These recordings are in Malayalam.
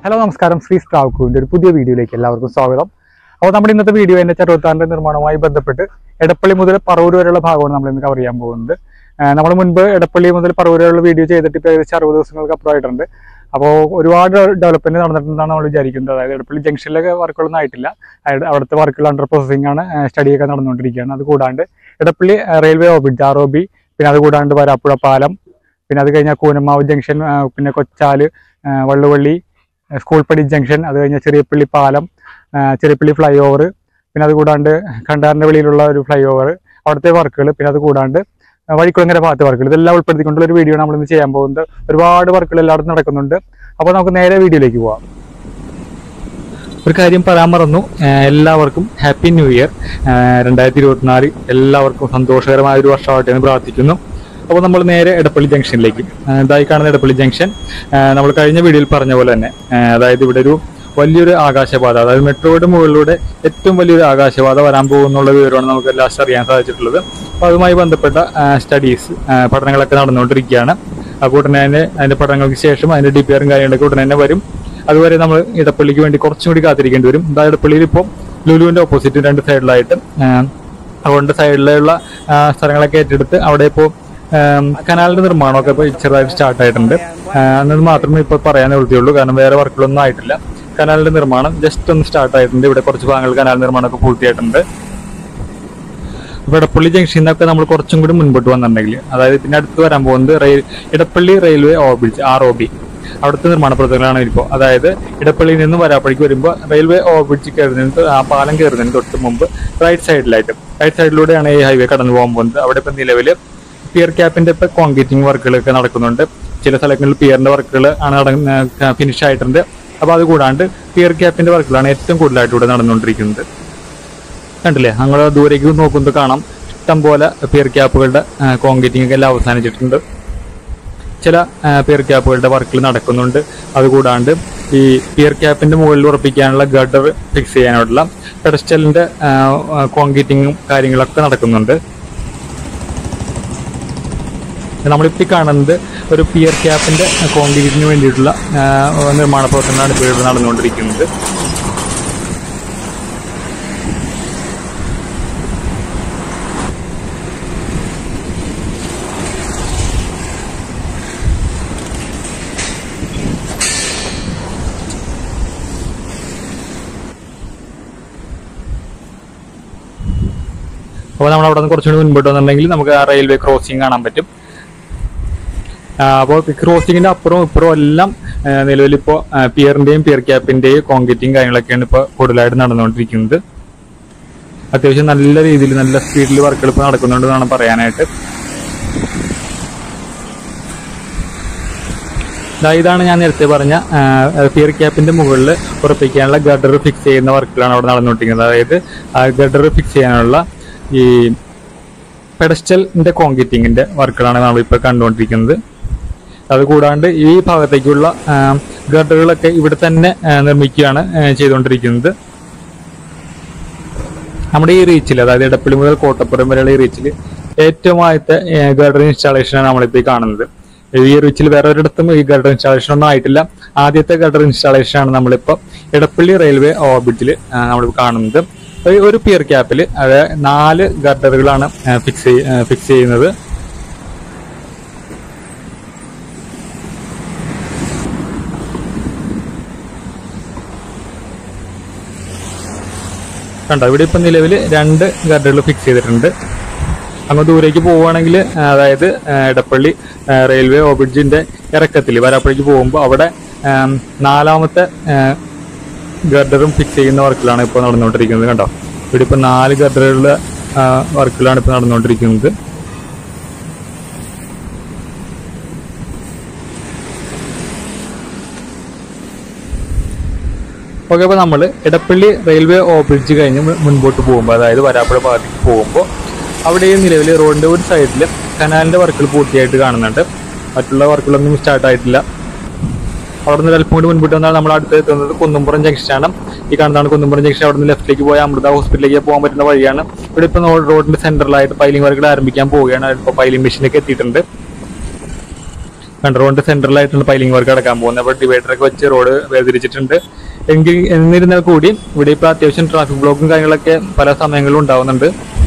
ഹലോ നമസ്കാരം, ശ്രീ സ്ട്രാവ്കൂവിൻ്റെ ഒരു പുതിയ വീഡിയോയിലേക്ക് എല്ലാവർക്കും സ്വാഗതം. അപ്പോൾ നമ്മുടെ ഇന്നത്തെ വീഡിയോ NH-64 നിർമ്മാണവുമായി ബന്ധപ്പെട്ട് എടപ്പള്ളി മുതൽ പറവൂർ വരെയുള്ള ഭാഗമാണ് നമ്മൾ ഇന്ന് കവർ ചെയ്യാൻ പോകുന്നത്. നമ്മൾ മുൻപ് എടപ്പള്ളി മുതൽ പറവൂർ വരെയുള്ള വീഡിയോ ചെയ്തിട്ട് ഇപ്പോൾ ഏകദേശം 60 ദിവസങ്ങൾക്ക് അപ്പുറമായിട്ടുണ്ട്. അപ്പോൾ ഒരുപാട് ഡെവലപ്മെന്റ് നടന്നിട്ടുണ്ടെന്നാണ് നമ്മൾ വിചാരിക്കുന്നത്. അതായത് എടപ്പള്ളി ജംഗ്ഷനിലൊക്കെ വർക്കുകളൊന്നും ആയിട്ടില്ല, അവിടുത്തെ വർക്കുകൾ അണ്ടർ പ്രോസസിംഗ് ആണ്, സ്റ്റഡിയൊക്കെ നടന്നുകൊണ്ടിരിക്കുകയാണ്. അതുകൂടാണ്ട് എടപ്പള്ളി റെയിൽവേ ഓവർബ്രിഡ്ജ് ROB, പിന്നെ അതുകൂടാണ്ട് വരാപ്പുഴ പാലം, പിന്നെ അത് കഴിഞ്ഞാൽ കൂനമാവ് ജംഗ്ഷൻ, പിന്നെ കൊച്ചാല്, വള്ളുവള്ളി സ്കൂൾപ്പടി ജംഗ്ഷൻ, അത് കഴിഞ്ഞാൽ ചെറിയപ്പള്ളി പാലം, ചെറിയപ്പള്ളി ഫ്ലൈ ഓവർ, പിന്നെ അതുകൂടാണ്ട് കണ്ടാറിൻ്റെ വെളിയിലുള്ള ഒരു ഫ്ലൈ ഓവർ, അവിടുത്തെ വർക്കുകൾ, പിന്നെ അതുകൂടാണ്ട് വഴിക്കുളങ്ങര ഭാഗത്തെ വർക്കുകൾ, ഇതെല്ലാം ഉൾപ്പെടുത്തിക്കൊണ്ടുള്ള ഒരു വീഡിയോ നമ്മളിന്ന് ചെയ്യാൻ പോകുന്നത്. ഒരുപാട് വർക്കുകൾ എല്ലായിടത്തും നടക്കുന്നുണ്ട്. അപ്പോൾ നമുക്ക് നേരെ വീഡിയോയിലേക്ക് പോവാം. ഒരു കാര്യം പറയാൻ മറന്നു, എല്ലാവർക്കും ഹാപ്പി ന്യൂ ഇയർ 2024. എല്ലാവർക്കും സന്തോഷകരമായ ഒരു വർഷമാവട്ടെ എന്ന് പ്രാർത്ഥിക്കുന്നു. അപ്പോൾ നമ്മൾ നേരെ എടപ്പള്ളി ജംഗ്ഷനിലേക്ക്, ഇതായി കാണുന്ന എടപ്പള്ളി ജംഗ്ഷൻ, നമ്മൾ കഴിഞ്ഞ വീഡിയോയിൽ പറഞ്ഞ പോലെ തന്നെ, അതായത് ഇവിടെ ഒരു വലിയൊരു ആകാശപാത, അതായത് മെട്രോയുടെ മുകളിലൂടെ ഏറ്റവും വലിയൊരു ആകാശപാത വരാൻ പോകുന്നുള്ള വിവരമാണ് നമുക്ക് ലാസ്റ്റ് അറിയാൻ സാധിച്ചിട്ടുള്ളത്. അപ്പോൾ അതുമായി ബന്ധപ്പെട്ട പഠനങ്ങളൊക്കെ നടന്നുകൊണ്ടിരിക്കുകയാണ്. അപ്പോൾ ഉടനെ തന്നെ അതിൻ്റെ പഠനങ്ങൾക്ക് ശേഷം അതിൻ്റെ DPRും കാര്യങ്ങളൊക്കെ ഉടനെ തന്നെ വരും. അതുവരെ നമ്മൾ ഇടപ്പള്ളിക്ക് വേണ്ടി കുറച്ചും കൂടി കാത്തിരിക്കേണ്ടി വരും. അതായത് ഇടപ്പള്ളിയിൽ ഇപ്പോൾ ലുലുവിൻ്റെ ഓപ്പോസിറ്റ് രണ്ട് സൈഡിലായിട്ട്, അതുകൊണ്ട് സൈഡിലുള്ള സ്ഥലങ്ങളൊക്കെ ഏറ്റെടുത്ത് അവിടെ ഇപ്പോൾ കനാലിന്റെ നിർമ്മാണമൊക്കെ ഇപ്പോൾ ചെറുതായിട്ട് സ്റ്റാർട്ടായിട്ടുണ്ട്. എന്നത് മാത്രമേ ഇപ്പോൾ പറയാൻ നിവൃത്തിയുള്ളൂ, കാരണം വേറെ വർക്കുകളൊന്നും ആയിട്ടില്ല. കനാലിന്റെ നിർമ്മാണം ജസ്റ്റ് ഒന്ന് സ്റ്റാർട്ടായിട്ടുണ്ട്. ഇവിടെ കുറച്ച് ഭാഗങ്ങൾ കനാൽ നിർമ്മാണമൊക്കെ പൂർത്തിയായിട്ടുണ്ട്. ഇപ്പോൾ ഇടപ്പള്ളി ജംഗ്ഷനിൽ നിന്നൊക്കെ നമ്മൾ കുറച്ചും കൂടി മുൻപോട്ട് വന്നിട്ടുണ്ടെങ്കിൽ, അതായത് പിന്നെ അടുത്ത് വരാൻ പോകുന്നത് ഇടപ്പള്ളി റെയിൽവേ ഓവർബ്രിഡ്ജ് ROB, അവിടുത്തെ നിർമ്മാണ പ്രവർത്തനങ്ങളാണ് ഇപ്പോൾ. അതായത് ഇടപ്പള്ളിയിൽ നിന്ന് വരാപ്പള്ളിക്ക് വരുമ്പോൾ റെയിൽവേ ഓവർബ്രിഡ്ജ് കയറുന്നതിന്, ആ പാലം കയറുന്നതിന് തൊട്ട് മുമ്പ് റൈറ്റ് സൈഡിലൂടെയാണ് ഈ ഹൈവേ കടന്നു പോകാൻ പോകുന്നത്. അവിടെ ഇപ്പം നിലവിൽ പിയർ ക്യാപ്പിന്റെ ഇപ്പൊ കോൺക്രീറ്റിംഗ് വർക്കുകളൊക്കെ നടക്കുന്നുണ്ട്. ചില സ്ഥലങ്ങളിൽ പിയറിന്റെ വർക്കുകൾ ആണ് ഫിനിഷ് ആയിട്ടുണ്ട്. അപ്പോൾ അതുകൂടാണ്ട് പിയർ ക്യാപ്പിന്റെ വർക്കുകളാണ് ഏറ്റവും കൂടുതലായിട്ട് ഇവിടെ നടന്നുകൊണ്ടിരിക്കുന്നത്. കണ്ടില്ലേ, നമ്മൾ ദൂരേക്ക് നോക്കുമ്പോൾ കാണാം ഇഷ്ടം പോലെ പിയർ ക്യാപ്പുകളുടെ കോൺക്രീറ്റിംഗ് ഒക്കെ എല്ലാം അവസാനിച്ചിട്ടുണ്ട്. ചില പിയർ ക്യാപ്പുകളുടെ വർക്കുകൾ നടക്കുന്നുണ്ട്. അതുകൂടാണ്ട് ഈ പിയർ ക്യാപ്പിന്റെ മുകളിൽ ഉറപ്പിക്കാനുള്ള ഗഡർ ഫിക്സ് ചെയ്യാനുള്ള പെഡസ്റ്റലിന്റെ കോൺക്രീറ്റിങ്ങും കാര്യങ്ങളൊക്കെ നടക്കുന്നുണ്ട്. നമ്മളിപ്പോൾ കാണുന്നത് ഒരു പിയർ ക്യാപ്പിന്റെ കോൺക്രീറ്റിന് വേണ്ടിയിട്ടുള്ള നിർമ്മാണ പ്രവർത്തനമാണ് ഇപ്പോൾ ഇവിടെ നടന്നുകൊണ്ടിരിക്കുന്നത്. അപ്പോൾ നമ്മൾ അവിടെ നിന്ന് കുറച്ചുകൂടി മുൻപോട്ട് വന്നിട്ടുണ്ടെങ്കിൽ നമുക്ക് ആ റെയിൽവേ ക്രോസിംഗ് കാണാൻ പറ്റും. അപ്പോൾ ക്രോസിങ്ങിന്റെ അപ്പുറവും ഇപ്പുറവും എല്ലാം നിലവിലിപ്പോൾ പിയറിന്റെയും പിയർ ക്യാപ്പിന്റെയും കോൺക്രീറ്റിംഗ് കാര്യങ്ങളൊക്കെയാണ് ഇപ്പോൾ കൂടുതലായിട്ട് നടന്നുകൊണ്ടിരിക്കുന്നത്. അത്യാവശ്യം നല്ല രീതിയിൽ നല്ല സ്പീഡിൽ വർക്കുകൾ ഇപ്പോൾ നടക്കുന്നുണ്ടെന്നാണ് പറയാനായിട്ട്. ഇതാണ് ഞാൻ നേരത്തെ പറഞ്ഞ പിയർ ക്യാപ്പിന്റെ മുകളിൽ ഉറപ്പിക്കാനുള്ള ഗഡർ ഫിക്സ് ചെയ്യുന്ന വർക്കുകളാണ് അവിടെ നടന്നുകൊണ്ടിരിക്കുന്നത്. അതായത് ആ ഗഡർ ഫിക്സ് ചെയ്യാനുള്ള ഈ പെഡസ്റ്റലിന്റെ കോൺക്രീറ്റിങ്ങിന്റെ വർക്കുകളാണ് നമ്മളിപ്പോൾ കണ്ടുകൊണ്ടിരിക്കുന്നത്. അതുകൂടാണ്ട് ഈ ഭാഗത്തേക്കുള്ള ഗഡറുകളൊക്കെ ഇവിടെ തന്നെ നിർമ്മിക്കുകയാണ് ചെയ്തുകൊണ്ടിരിക്കുന്നത്. നമ്മുടെ ഈ റീച്ചിൽ, അതായത് എടപ്പള്ളി മുതൽ കോട്ടപ്പുറം വരെയുള്ള ഈ റീച്ചിൽ ഏറ്റവും ആദ്യത്തെ ഗഡർ ഇൻസ്റ്റാളേഷനാണ് നമ്മളിപ്പോൾ കാണുന്നത്. ഈ റീച്ചിൽ വേറെ ഒരിടത്തും ഈ ഗഡർ ഇൻസ്റ്റാളേഷൻ ഒന്നും ആയിട്ടില്ല. ആദ്യത്തെ ഗഡർ ഇൻസ്റ്റാളേഷനാണ് നമ്മളിപ്പോൾ എടപ്പള്ളി റെയിൽവേ ഓവർബ്രിഡ്ജിൽ നമ്മളിപ്പോൾ കാണുന്നത്. ഒരു പിയർ ക്യാപ്പിൽ അതായത് 4 ഗഡറുകളാണ് ഫിക്സ് ചെയ്യുന്നത്. കണ്ടോ, ഇവിടെ ഇപ്പം നിലവിൽ 2 ഗഡറുകൾ ഫിക്സ് ചെയ്തിട്ടുണ്ട്. അങ്ങ് ദൂരേക്ക് പോവുകയാണെങ്കിൽ, അതായത് എടപ്പള്ളി റെയിൽവേ ഓവർബ്രിഡ്ജിന്റെ ഇറക്കത്തിൽ വരാപ്പള്ളിക്ക് പോകുമ്പോൾ അവിടെ 4ാമത്തെ ഗഡറും ഫിക്സ് ചെയ്യുന്ന വർക്കുകളാണ് ഇപ്പോൾ നടന്നുകൊണ്ടിരിക്കുന്നത്. കണ്ടോ, ഇവിടെ ഇപ്പം 4 ഗഡറുകളുടെ വർക്കുകളാണ് ഇപ്പോൾ നടന്നുകൊണ്ടിരിക്കുന്നത്. ഓക്കെ, അപ്പോൾ നമ്മൾ എടപ്പള്ളി റെയിൽവേ ഓവർബ്രിഡ്ജ് കഴിഞ്ഞ് മുൻപോട്ട് പോകുമ്പോൾ, അതായത് വരാപ്പുഴ ഭാഗത്തേക്ക് പോകുമ്പോൾ, അവിടെയും നിലവിൽ റോഡിന്റെ ഒരു സൈഡിൽ കനാലിന്റെ വർക്കുകൾ പൂർത്തിയായിട്ട് കാണുന്നുണ്ട്. മറ്റുള്ള വർക്കുകളൊന്നും സ്റ്റാർട്ടായിട്ടില്ല. അവിടെ നിന്ന് അല്പം കൂടി മുൻപോട്ട് വന്നാൽ നമ്മൾ അടുത്ത് എത്തുന്നത് കുന്നുംപുറം ജംഗ്ഷനാണ്. ഈ കാണുന്നതാണ് കുന്നുംപുറം ജംഗ്ഷൻ. അവിടെ നിന്ന് ലെഫ്റ്റിലേക്ക് പോയാൽ അമൃത ഹോസ്പിറ്റലിലേക്ക് പോകാൻ പറ്റുന്ന വഴിയാണ്. ഇവിടെ ഇപ്പോൾ റോഡിന്റെ സെന്ററിലായിട്ട് പൈലിംഗ് വർക്കുകൾ ആരംഭിക്കാൻ പോവുകയാണ്. ഇപ്പോൾ പൈലിംഗ് മെഷീനൊക്കെ എത്തിയിട്ടുണ്ട്. റോഡിന്റെ സെൻട്രലായിട്ടുള്ള പൈലിംഗ് വർക്ക് നടക്കാൻ പോകുന്നത്. അപ്പോൾ ഡിവൈഡറൊക്കെ വെച്ച് റോഡ് വേർതിരിച്ചിട്ടുണ്ട്. എന്നിരുന്നാൽ കൂടി ഇവിടെ ഇപ്പോൾ അത്യാവശ്യം ട്രാഫിക് ബ്ലോക്കും കാര്യങ്ങളൊക്കെ പല സമയങ്ങളിലും ഉണ്ടാവുന്നുണ്ട്.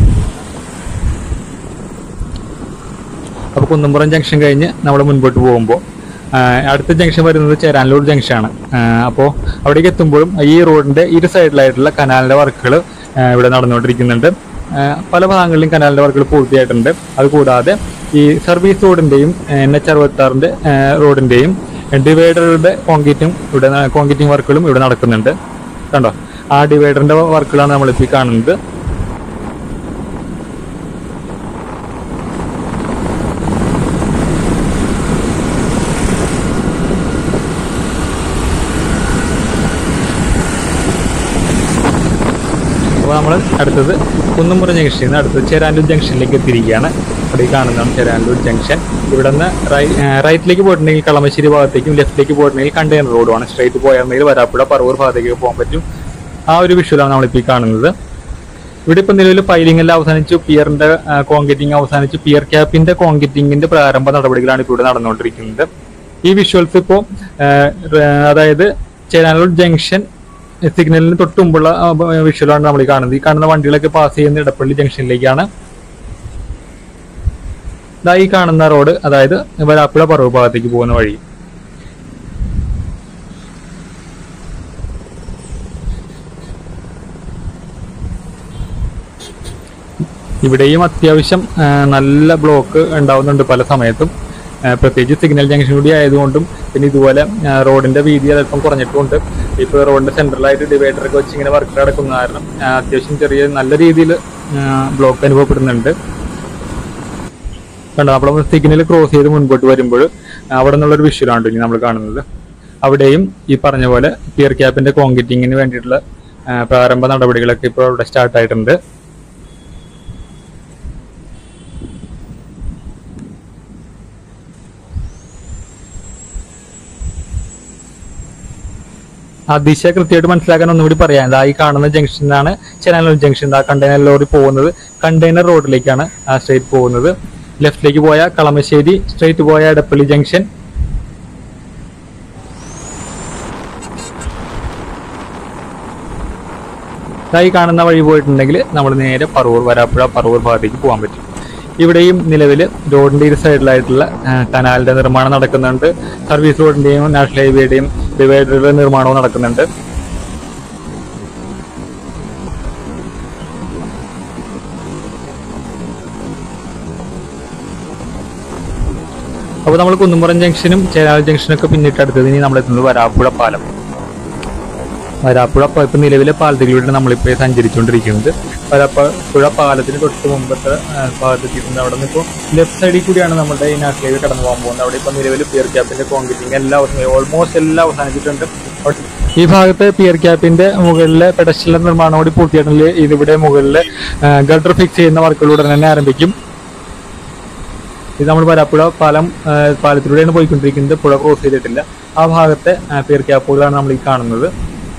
അപ്പോൾ കുന്നംപുറം ജംഗ്ഷൻ കഴിഞ്ഞ് നമ്മൾ മുൻപോട്ട് പോകുമ്പോൾ അടുത്ത ജംഗ്ഷൻ വരുന്നത് ചേരാനല്ലൂർ ജംഗ്ഷനാണ്. അപ്പോൾ അവിടേക്ക് എത്തുമ്പോഴും ഈ റോഡിന്റെ ഇരു സൈഡിലായിട്ടുള്ള കനാലിന്റെ വർക്കുകൾ ഇവിടെ നടന്നുകൊണ്ടിരിക്കുന്നുണ്ട്. പല ഭാഗങ്ങളിലും കനാലിന്റെ വർക്കുകൾ പൂർത്തിയായിട്ടുണ്ട്. അതുകൂടാതെ ഈ സർവീസ് റോഡിന്റെയും NH66 റോഡിന്റെയും ഡിവൈഡറുടെ കോൺക്രീറ്റിംഗ് വർക്കുകളും ഇവിടെ നടക്കുന്നുണ്ട്. കണ്ടോ, ആ ഡിവൈഡറിന്റെ വർക്കുകളാണ് നമ്മളിപ്പോൾ കാണുന്നത്. അപ്പോൾ നമ്മൾ അടുത്തത് കുന്നംപുറം ജംഗ്ഷനിൽ നിന്ന് അടുത്തത് ചേരാനല്ലൂർ ജംഗ്ഷനിലേക്ക് എത്തിയിരിക്കുകയാണ്. അവിടെ ഈ കാണുന്നതാണ് ചേരാനല്ലൂർ ജംഗ്ഷൻ. ഇവിടെ നിന്ന് റൈറ്റിലേക്ക് പോയിട്ടുണ്ടെങ്കിൽ കളമശ്ശേരി ഭാഗത്തേക്കും, ലെഫ്റ്റിലേക്ക് പോയിട്ടുണ്ടെങ്കിൽ കണ്ടെയ്നർ റോഡുമാണ്. സ്ട്രൈറ്റ് പോയാൽ വരാപ്പുഴ പറവൂർ ഭാഗത്തേക്ക് പോകാൻ പറ്റും. ആ ഒരു വിഷ്വലാണ് നമ്മളിപ്പോൾ ഈ കാണുന്നത്. ഇവിടെ ഇപ്പം നിലവിൽ പൈലിംഗ് എല്ലാം അവസാനിച്ചു, പിയറിന്റെ കോൺക്രീറ്റിംഗ് അവസാനിച്ചു. പിയർ ക്യാപ്പിന്റെ കോൺക്രീറ്റിംഗിന്റെ പ്രാരംഭ നടപടികളാണ് ഇപ്പോൾ ഇവിടെ നടന്നുകൊണ്ടിരിക്കുന്നത്. ഈ വിഷ്വൽസ് ഇപ്പോൾ അതായത് ചേരാനല്ലൂർ ജംഗ്ഷൻ സിഗ്നലിന് തൊട്ട് മുമ്പുള്ള വിഷ്വലാണ് നമ്മൾ ഈ കാണുന്നത്. ഈ കാണുന്ന വണ്ടികളൊക്കെ പാസ് ചെയ്യുന്ന ഇടപ്പള്ളി ജംഗ്ഷനിലേക്കാണ്. ഈ കാണുന്ന റോഡ് അതായത് വരാപ്പുഴ പറവൂർ ഭാഗത്തേക്ക് പോകുന്ന വഴി. ഇവിടെയും അത്യാവശ്യം നല്ല ബ്ലോക്ക് ഉണ്ടാവുന്നുണ്ട് പല സമയത്തും. പ്രത്യേകിച്ച് സിഗ്നൽ ജംഗ്ഷൻ കൂടി ആയതുകൊണ്ടും പിന്നെ ഇതുപോലെ റോഡിന്റെ വീതി അല്പം കുറഞ്ഞിട്ടുമുണ്ട്. ഇപ്പോൾ റോഡിന്റെ സെൻട്രലായിട്ട് ഡിവൈഡറൊക്കെ വെച്ച് ഇങ്ങനെ വർക്ക് നടക്കുന്ന കാരണം അത്യാവശ്യം നല്ല രീതിയിൽ ബ്ലോക്ക് അനുഭവപ്പെടുന്നുണ്ട്. കണ്ടോ, നമ്മൾ സിഗ്നൽ ക്രോസ് ചെയ്ത് മുൻപോട്ട് വരുമ്പോൾ അവിടെ നിന്നുള്ളൊരു വിഷ്വലാണ് ഇനി നമ്മൾ കാണുന്നത്. അവിടെയും ഈ പറഞ്ഞ പോലെ പിയർ ക്യാപ്പിന്റെ കോൺക്രീറ്റിങ്ങിന് വേണ്ടിയിട്ടുള്ള പ്രാരംഭ നടപടികളൊക്കെ ഇപ്പോൾ അവിടെ സ്റ്റാർട്ടായിട്ടുണ്ട്. ആ ദിശ കൃത്യമായിട്ട് മനസ്സിലാക്കാൻ ഒന്നുകൂടി പറയാം. ഈ കാണുന്ന ജംഗ്ഷനാണ് ചേരാനല്ലൂർ ജംഗ്ഷൻ. ആ കണ്ടെയ്നർ ലോറി പോകുന്നത് കണ്ടെയ്നർ റോഡിലേക്കാണ് സ്ട്രേറ്റ് പോകുന്നത്. ലെഫ്റ്റിലേക്ക് പോയ കളമശ്ശേരി, സ്ട്രേറ്റ് പോയ എടപ്പള്ളി ജംഗ്ഷൻ. ഈ കാണുന്ന വഴി പോയിട്ടുണ്ടെങ്കിൽ നമ്മൾ നേരെ വരാപ്പുഴ പറവൂർ ഭാഗത്തേക്ക് പോകാൻ പറ്റും. ഇവിടെയും നിലവിൽ റോഡിന്റെ ഇരു സൈഡിലായിട്ടുള്ള കനാലിന്റെ നിർമ്മാണം നടക്കുന്നുണ്ട്. സർവീസ് റോഡിന്റെയും നാഷണൽ ഹൈവേയുടെയും ഡിവൈഡറുടെ നിർമ്മാണവും നടക്കുന്നുണ്ട്. അപ്പോൾ നമ്മൾ കുന്നംപുറം ജംഗ്ഷനും ചേരാനല്ലൂർ ജംഗ്ഷനൊക്കെ പിന്നിട്ട് അടുത്തത് ഇനി നമ്മളെത്തുന്നത് വരാപ്പുഴ പാലം. വരാപ്പുഴ ഇപ്പം നിലവിലെ പാലത്തിലൂടെ നമ്മളിപ്പോൾ സഞ്ചരിച്ചുകൊണ്ടിരിക്കുന്നത്. വരാപ്പുഴ പാലത്തിന് തൊട്ട് മുമ്പത്തെ ഭാഗത്തെത്തിയിട്ടുണ്ട്. അവിടെ നിന്ന് ഇപ്പോൾ ലെഫ്റ്റ് സൈഡിൽ കൂടിയാണ് നമ്മുടെ ഈ നാഷണൽ ഹൈവേ കടന്നു പോകാൻ പോകുന്നത്. അവിടെ ഇപ്പോൾ നിലവിൽ പിയർ ക്യാപ്പിന്റെ കോൺക്രീറ്റിംഗ് ഓൾമോസ്റ്റ് എല്ലാം അവസാനിച്ചിട്ടുണ്ട്. ഈ ഭാഗത്ത് പിയർ ക്യാപ്പിന്റെ മുകളിലെ പെഡസ്ട്രിയൽ നിർമ്മാണം കൂടി പൂർത്തിയായിട്ടുണ്ടെങ്കിൽ ഇതിവിടെ മുകളിൽ ഗട്ടർ ഫിക്സ് ചെയ്യുന്ന വർക്കുകൾ ഉടൻ തന്നെ ആരംഭിക്കും. ഇത് നമ്മൾ വരാപ്പുഴ പാലത്തിലൂടെയാണ് പോയിക്കൊണ്ടിരിക്കുന്നത്. പുഴ ക്രോസ് ചെയ്തിട്ടില്ല. ആ ഭാഗത്തെ പിയർ ക്യാപ്പുകളാണ് നമ്മൾ ഈ കാണുന്നത്.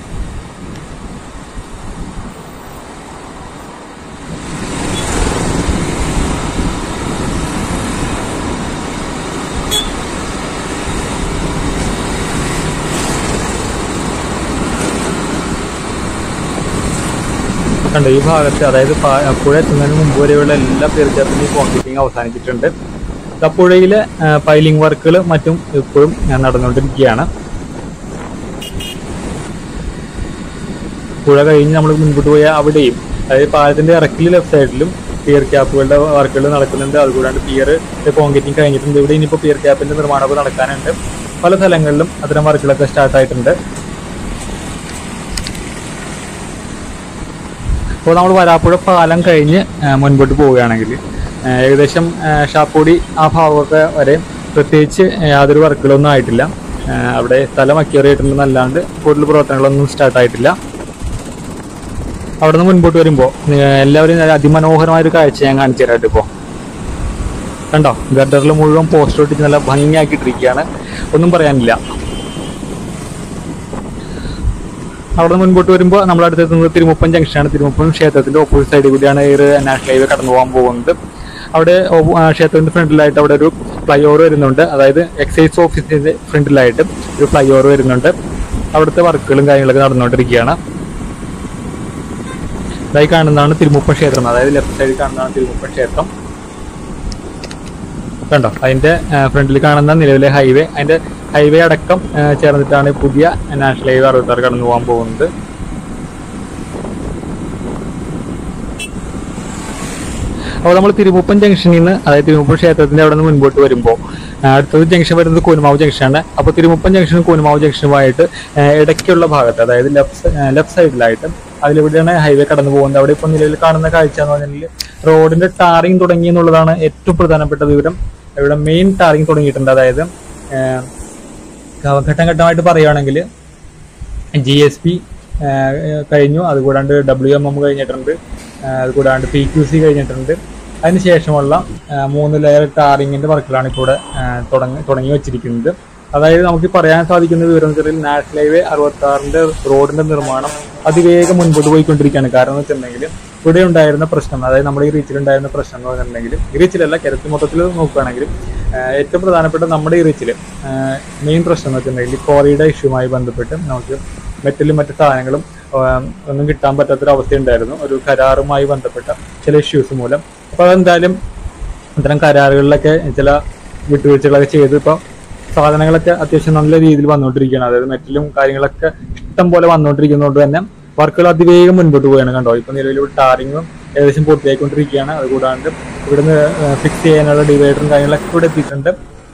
കണ്ടോ, ഈ ഭാഗത്ത് അതായത് പുഴ എത്തുന്നതിന് മുമ്പ് വരെയുള്ള എല്ലാ പിയർ ക്യാപ്പിന്റെയും കോൺക്രീറ്റിംഗ് അവസാനിച്ചിട്ടുണ്ട്. പുഴയിലെ പൈലിംഗ് വർക്കുകൾ മറ്റും ഇപ്പോഴും നടന്നുകൊണ്ടിരിക്കുകയാണ്. പുഴ കഴിഞ്ഞ് നമ്മൾ മുൻപോട്ട് പോയാൽ അവിടെയും അതായത് പാലത്തിന്റെ ഇറക്കിൽ ലെഫ്റ്റ് സൈഡിലും പിയർ ക്യാപ്പുകളുടെ വർക്കുകൾ നടക്കുന്നുണ്ട്. അതുകൂടാണ്ട് പിയർ കോൺക്രീറ്റിംഗ് കഴിഞ്ഞിട്ടുണ്ട്. ഇവിടെ ഇനിയിപ്പോൾ പിയർ ക്യാപ്പിന്റെ നിർമ്മാണമൊക്കെ നടക്കാനുണ്ട്. പല സ്ഥലങ്ങളിലും അത്തരം വർക്കുകളൊക്കെ സ്റ്റാർട്ടായിട്ടുണ്ട്. അപ്പോൾ നമ്മൾ വരാപ്പുഴ പാലം കഴിഞ്ഞ് മുൻപോട്ട് പോവുകയാണെങ്കിൽ ഏകദേശം ഷാപ്പൂടി ആ ഭാഗമൊക്കെ വരെ പ്രത്യേകിച്ച് യാതൊരു വർക്കുകളൊന്നും ആയിട്ടില്ല. അവിടെ സ്ഥലം അക്യൂർ ആയിട്ടുണ്ടെന്നല്ലാണ്ട് കൂടുതൽ പ്രവർത്തനങ്ങളൊന്നും സ്റ്റാർട്ടായിട്ടില്ല. അവിടെ നിന്ന് മുൻപോട്ട് വരുമ്പോൾ എല്ലാവരും അതിമനോഹരമായൊരു കാഴ്ച ഞാൻ കാണിച്ചു തരാം. ഇപ്പോൾ കണ്ടോ, ഗഡറിൽ മുഴുവൻ പോസ്റ്റർ ഒട്ടിച്ച് നല്ല ഭംഗിയാക്കിയിട്ടിരിക്കുകയാണ്. ഒന്നും പറയാനില്ല. അവിടെ നിന്ന് മുൻപോട്ട് വരുമ്പോൾ നമ്മൾ അടുത്തെത്തുന്നത് തിരുമുപ്പം ജംഗ്ഷനാണ്. തിരുമുപ്പം ക്ഷേത്രത്തിന്റെ ഓപ്പോസിറ്റ് സൈഡിൽ കൂടിയാണ് ഈ നാഷണൽ ഹൈവേ കടന്നു പോകാൻ പോകുന്നത്. അവിടെ ക്ഷേത്രത്തിന്റെ ഫ്രണ്ടിലായിട്ട് അവിടെ ഒരു ഫ്ലൈ ഓവർ വരുന്നുണ്ട്. അതായത് എക്സൈസ് ഓഫീസിന്റെ ഫ്രണ്ടിലായിട്ട് ഒരു ഫ്ലൈ ഓവർ വരുന്നുണ്ട്. അവിടുത്തെ വർക്കുകളും കാര്യങ്ങളൊക്കെ നടന്നുകൊണ്ടിരിക്കുകയാണ്. ഇതായി കാണുന്നതാണ് തിരുമുപ്പ ക്ഷേത്രം. അതായത് ലെഫ്റ്റ് സൈഡിൽ കാണുന്നതാണ് തിരുമുപ്പ ക്ഷേത്രം. കണ്ടോ, അതിന്റെ ഫ്രണ്ടിൽ കാണുന്ന നിലവിലെ ഹൈവേ, അതിന്റെ ഹൈവേ അടക്കം ചേർന്നിട്ടാണ് പുതിയ നാഷണൽ ഹൈവേ 66 കടന്നു പോകാൻ പോകുന്നത്. അപ്പോൾ നമ്മൾ തിരുമുപ്പൻ ജംഗ്ഷനിൽ നിന്ന്, അതായത് തിരുമുപ്പൻ ക്ഷേത്രത്തിന്റെ അവിടെ നിന്ന് മുൻപോട്ട് വരുമ്പോൾ അടുത്തത് ജംഗ്ഷൻ വരുന്നത് കൂനമാവ് ജംഗ്ഷനാണ്. അപ്പോൾ തിരുമുപ്പൻ ജംഗ്ഷനും കൂനമാവ് ജംഗ്ഷനുമായിട്ട് ഇടയ്ക്കുള്ള ഭാഗത്ത്, അതായത് ലെഫ്റ്റ് സൈഡിലായിട്ട് അതിലൂടെയാണ് ഹൈവേ കടന്നു പോകുന്നത്. അവിടെ ഇപ്പോൾ നിലവിൽ കാണുന്ന കാഴ്ച എന്ന് പറഞ്ഞാൽ റോഡിന്റെ ടാറിങ് തുടങ്ങി എന്നുള്ളതാണ് ഏറ്റവും പ്രധാനപ്പെട്ട വിവരം. ഇവിടെ മെയിൻ ടാറിങ് തുടങ്ങിയിട്ടുണ്ട്. അതായത് ഘട്ടം ഘട്ടമായിട്ട് പറയുകയാണെങ്കിൽ GSP കഴിഞ്ഞു, അതുകൂടാണ്ട് WMM കഴിഞ്ഞിട്ടുണ്ട്, അതുകൂടാണ്ട് PQC കഴിഞ്ഞിട്ടുണ്ട്. അതിനുശേഷമുള്ള 3 ലെയർ ടാറിങ്ങിന്റെ വർക്കുകളാണ് ഇപ്പോൾ ഇവിടെ തുടങ്ങി വെച്ചിരിക്കുന്നത്. അതായത് നമുക്ക് പറയാൻ സാധിക്കുന്ന വിവരം വെച്ചാൽ നാഷണൽ ഹൈവേ 66ന്റെ റോഡിന്റെ നിർമ്മാണം അതിവേഗം മുൻപോട്ട് പോയിക്കൊണ്ടിരിക്കുകയാണ്. കാരണം എന്ന് വെച്ചിട്ടുണ്ടെങ്കിൽ ഇവിടെ ഉണ്ടായിരുന്ന പ്രശ്നം, അതായത് നമ്മുടെ ഈ റീച്ചിലുണ്ടായിരുന്ന പ്രശ്നം എന്ന് പറഞ്ഞിട്ടുണ്ടെങ്കിൽ, ഈ റീച്ചിലല്ല കേരളത്തിൽ മൊത്തത്തിൽ നോക്കുകയാണെങ്കിൽ ഏറ്റവും പ്രധാനപ്പെട്ട നമ്മുടെ ഈ റീച്ചിൽ മെയിൻ പ്രശ്നം എന്ന് വെച്ചിട്ടുണ്ടെങ്കിൽ ക്വാറിയുടെ ഇഷ്യൂമായി ബന്ധപ്പെട്ട് നമുക്ക് മെറ്റലും മറ്റു സാധനങ്ങളും ഒന്നും കിട്ടാൻ പറ്റാത്തൊരവസ്ഥ ഉണ്ടായിരുന്നു, ഒരു കരാറുമായി ബന്ധപ്പെട്ട ചില ഇഷ്യൂസ് മൂലം. അപ്പോൾ അതെന്തായാലും ഇത്തരം കരാറുകളിലൊക്കെ ചില വിട്ടുവീഴ്ചകളൊക്കെ ചെയ്ത് ഇപ്പോൾ സാധനങ്ങളൊക്കെ അത്യാവശ്യം നല്ല രീതിയിൽ വന്നുകൊണ്ടിരിക്കുകയാണ്. അതായത് മെറ്റലും കാര്യങ്ങളൊക്കെ ഇഷ്ടം പോലെ വന്നുകൊണ്ടിരിക്കുന്നതുകൊണ്ട് തന്നെ വർക്കുകൾ അതിവേഗം മുൻപോട്ട് പോവുകയാണ്. കണ്ടോ, ഇപ്പൊ നിലവിൽ ടാറിങ്ങും ഏകദേശം പൂർത്തിയായിക്കൊണ്ടിരിക്കുകയാണ്. അതുകൂടാണ്ട് ഇവിടുന്ന് ഫിക്സ് ചെയ്യാനുള്ള ഡിവൈഡറും കാര്യങ്ങളൊക്കെ ഇവിടെ എത്തിയിട്ടുണ്ട്.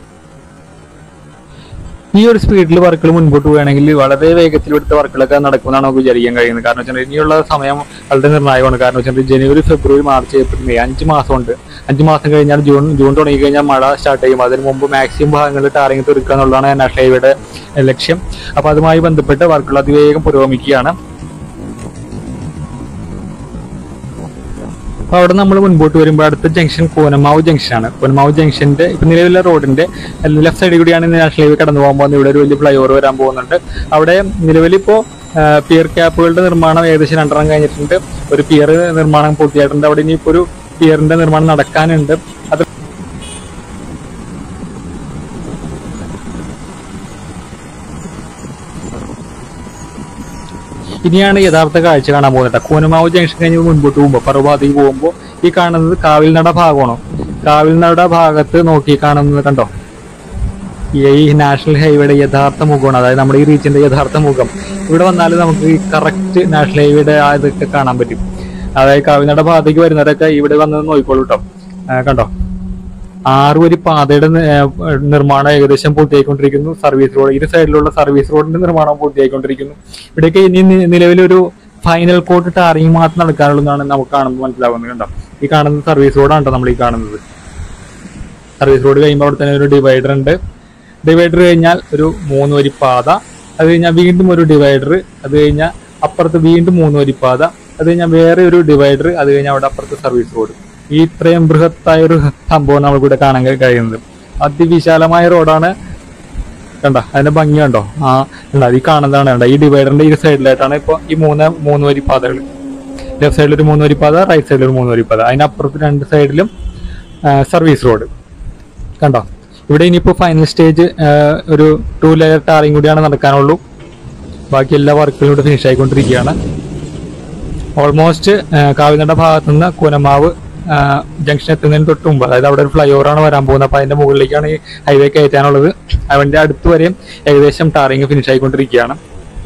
ഈ ഒരു സ്പീഡിൽ വർക്കുകൾ മുൻപോട്ട് പോവുകയാണെങ്കിൽ വളരെ വേഗത്തിൽ ഇവിടുത്തെ വർക്കുകളൊക്കെ നടക്കുമെന്നാണ് നമുക്ക് വിചാരിക്കാൻ കഴിയുന്നത്. കാരണം വെച്ചാൽ ഇനിയുള്ള സമയം വളരെ നിർണായകമാണ്. കാരണം വെച്ചാൽ ജനുവരി, ഫെബ്രുവരി, മാർച്ച്, ഏപ്രിൽ, മെയ് 5 മാസമുണ്ട്. 5 മാസം കഴിഞ്ഞാൽ ജൂൺ തുടങ്ങി കഴിഞ്ഞാൽ മഴ സ്റ്റാർട്ട് ചെയ്യും. അതിന് മുമ്പ് മാക്സിമം ഭാഗങ്ങളിൽ ടാറിങ് തീർക്കുക എന്നുള്ളതാണ് നാഷണൽ ഹൈവേയുടെ ലക്ഷ്യം. അപ്പൊ അതുമായി ബന്ധപ്പെട്ട് വർക്കുകൾ അതിവേഗം പുരോഗമിക്കുകയാണ്. അപ്പൊ അവിടെ നമ്മൾ മുൻപോട്ട് വരുമ്പോൾ അടുത്ത ജംഗ്ഷൻ കൂനമാവ് ജംഗ്ഷനാണ്. കൂനമാവ് ജംഗ്ഷന്റെ ഇപ്പൊ നിലവിലെ റോഡിന്റെ ലെഫ്റ്റ് സൈഡിൽ കൂടിയാണ് നാഷണൽ ഹൈവേ കടന്നു പോകാൻ പോകുന്നത്. ഇവിടെ ഒരു വലിയ ഫ്ലൈ ഓവർ വരാൻ പോകുന്നുണ്ട്. അവിടെ നിലവിലിപ്പോ പിയർ ക്യാപ്പുകളുടെ നിർമ്മാണം ഏകദേശം 2 കഴിഞ്ഞിട്ടുണ്ട്. ഒരു പിയർ നിർമ്മാണം പൂർത്തിയായിട്ടുണ്ട്. അവിടെ ഇനിയിപ്പോ ഒരു പിയറിന്റെ നിർമ്മാണം നടക്കാനുണ്ട്. അത് ഇനിയാണ് യഥാർത്ഥ കാഴ്ച കാണാൻ പോകുന്നത്. കൂനമാവ് ജംഗ്ഷൻ കഴിഞ്ഞ് മുൻപോട്ട് പോകുമ്പോൾ പർവ്വതീക്ക് പോകുമ്പോൾ ഈ കാണുന്നത് കാവിൽനട ഭാഗമാണോ? കാവിൽനട ഭാഗത്ത് നോക്കി കാണുന്നത് കണ്ടോ, ഈ നാഷണൽ ഹൈവേയുടെ യഥാർത്ഥ മുഖമാണ്. അതായത് നമ്മുടെ ഈ റീച്ചിന്റെ യഥാർത്ഥ മുഖം. ഇവിടെ വന്നാൽ നമുക്ക് ഈ കറക്റ്റ് നാഷണൽ ഹൈവേയുടെ ഇതൊക്കെ കാണാൻ പറ്റും. അതായത് കാവിൽനട ഭാഗത്തേക്ക് വരുന്നവരൊക്കെ ഇവിടെ വന്ന് നോക്കിക്കോളൂ കേട്ടോ. കണ്ടോ, 6 വരി പാതയുടെ നിർമ്മാണം ഏകദേശം പൂർത്തിയായിക്കൊണ്ടിരിക്കുന്നു. സർവീസ് റോഡ്, ഇരു സൈഡിലുള്ള സർവീസ് റോഡിന്റെ നിർമ്മാണം പൂർത്തിയായിക്കൊണ്ടിരിക്കുന്നു. ഇവിടേക്ക് ഇനി നിലവിലൊരു ഫൈനൽ കോട്ട് ടാറിങ് മാത്രം നടക്കാനുള്ളതാണ് നമുക്ക് കാണുമ്പോൾ മനസ്സിലാവുന്നത്. കണ്ടോ, ഈ കാണുന്നത് സർവീസ് റോഡാണ് കേട്ടോ നമ്മൾ ഈ കാണുന്നത്. സർവീസ് റോഡ് കഴിയുമ്പോൾ അവിടെ തന്നെ ഒരു ഡിവൈഡർ ഉണ്ട്. ഡിവൈഡർ കഴിഞ്ഞാൽ ഒരു 3 വരി പാത, അത് കഴിഞ്ഞാൽ വീണ്ടും ഒരു ഡിവൈഡർ, അത് കഴിഞ്ഞാൽ അപ്പുറത്ത് വീണ്ടും 3 വരി പാത, അത് കഴിഞ്ഞാൽ വേറെ ഒരു ഡിവൈഡർ, അത് കഴിഞ്ഞാൽ അവിടെ അപ്പുറത്ത് സർവീസ് റോഡ്. ഈ ഇത്രയും ബൃഹത്തായ ഒരു സംഭവം നമ്മൾക്കിവിടെ കാണാൻ കഴിയുന്നത്. അതിവിശാലമായ റോഡാണ്. കണ്ടോ അതിന്റെ ഭംഗി കണ്ടോ? ഈ കാണുന്നതാണ്. കണ്ടോ, ഈ ഡിവൈഡറിന്റെ ഈ സൈഡിലായിട്ടാണ് ഇപ്പൊ ഈ മൂന്ന് വരി പാതകൾ. ലെഫ്റ്റ് സൈഡിൽ ഒരു 3 വരി പാത, റൈറ്റ് സൈഡിൽ ഒരു 3 വരി പാത, അതിനപ്പുറത്ത് 2 സൈഡിലും സർവീസ് റോഡ്. കണ്ടോ, ഇവിടെ ഇനിയിപ്പോ ഫൈനൽ സ്റ്റേജ് ഒരു 2 ലെയർ ടാറിങ് കൂടിയാണ് നടക്കാനുള്ളൂ. ബാക്കി എല്ലാ വർക്കുകളും ഇവിടെ ഫിനിഷ് ആയിക്കൊണ്ടിരിക്കുകയാണ്. ഓൾമോസ്റ്റ് കാവിനട ഭാഗത്തു നിന്ന് കൂനമാവ് ജംഗ്ഷൻ എത്തുന്നതിന് തൊട്ട് മുമ്പ്, അതായത് അവിടെ ഒരു ഫ്ലൈ ഓവറാണ് വരാൻ പോകുന്നത്. അപ്പൊ അതിന്റെ മുകളിലേക്കാണ് ഈ ഹൈവേ കയറ്റാനുള്ളത്. അതിന്റെ അടുത്ത് വരെയും ഏകദേശം ടാറിങ് ഫിനിഷ് ആയിക്കൊണ്ടിരിക്കുകയാണ്.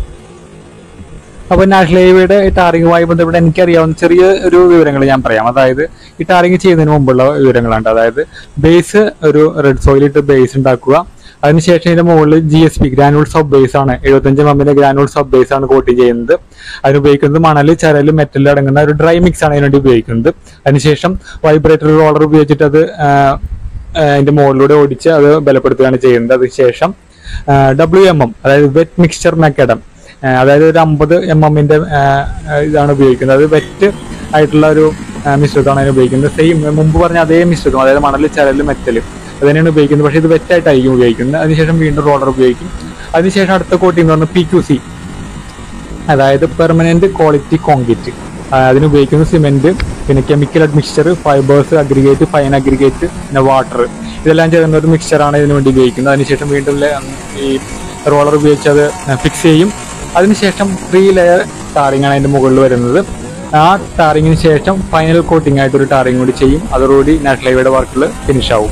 അപ്പൊ നാഷണൽ ഹൈവേയുടെ ടാറിങ്ങുമായി ബന്ധപ്പെട്ട് എനിക്കറിയാവുന്ന ചെറിയ ഒരു വിവരങ്ങൾ ഞാൻ പറയാം. അതായത് ഈ ടാറിങ് ചെയ്യുന്നതിന് മുമ്പുള്ള വിവരങ്ങളാണ്. അതായത് ബേസ് ഒരു റെഡ് സോയിലിട്ട് ബേസ് ഉണ്ടാക്കുക. അതിനുശേഷം ഇതിന്റെ മുകളിൽ GSP ഗ്രാനുൾസ് ഓഫ് ബേസ് ആണ്, 75 mm ഗ്രാനുൾസ് ഓഫ് ബേസ് ആണ് കോട്ട് ചെയ്യുന്നത്. അതിനുപയോഗിക്കുന്നത് മണല്, ചരല്, മെറ്റൽ അടങ്ങുന്ന ഒരു ഡ്രൈ മിക്സ് ആണ് അതിനുവേണ്ടി ഉപയോഗിക്കുന്നത്. അതിനുശേഷം വൈബ്രേറ്റർ റോളർ ഉപയോഗിച്ചിട്ട് അത് അതിന്റെ മുകളിലൂടെ ഓടിച്ച് അത് ബലപ്പെടുത്തുകയാണ് ചെയ്യുന്നത്. അതിനുശേഷം WMM, അതായത് വെറ്റ് മിക്സ്ചർ മെക്കഡം, അതായത് ഒരു 50 mm ഇതാണ് ഉപയോഗിക്കുന്നത്. അത് വെറ്റ് ആയിട്ടുള്ള ഒരു മിശ്രിതമാണ് അതിന് ഉപയോഗിക്കുന്നത്. സെയിം മുമ്പ് പറഞ്ഞ അതേ മിശ്രിതം, അതായത് മണല്, ചരല്, മെറ്റല് അത് തന്നെയാണ് ഉപയോഗിക്കുന്നത്. പക്ഷേ ഇത് വെറ്റായിട്ടായിരിക്കും ഉപയോഗിക്കുന്നത്. അതിനുശേഷം വീണ്ടും റോളർ ഉപയോഗിക്കും. അതിനുശേഷം അടുത്ത കോട്ടിംഗ് എന്ന് പറഞ്ഞാൽ PQC, അതായത് പെർമനന്റ് ക്വാളിറ്റി കോൺക്രീറ്റ്. അതിനുപയോഗിക്കുന്ന സിമെന്റ്, പിന്നെ chemical admixture, fibres, aggregate, fine aggregate, പിന്നെ വാട്ടർ. ഇതെല്ലാം ചേർന്ന ഒരു മിക്സ്ചറാണ് ഇതിനു വേണ്ടി ഉപയോഗിക്കുന്നത്. അതിനുശേഷം വീണ്ടും ഈ റോളർ ഉപയോഗിച്ച് അത് ഫിക്സ് ചെയ്യും. അതിനുശേഷം 3 ലെയർ ടാറിംഗ് ആണ് അതിന്റെ മുകളിൽ വരുന്നത്. ആ ടാറിങ്ങിന് ശേഷം ഫൈനൽ കോട്ടിംഗ് ആയിട്ട് ഒരു ടാറിംഗ് കൂടി ചെയ്യും. അതോടുകൂടി നാഷണൽ ഹൈവേയുടെ വർക്കുകൾ ഫിനിഷ് ആവും.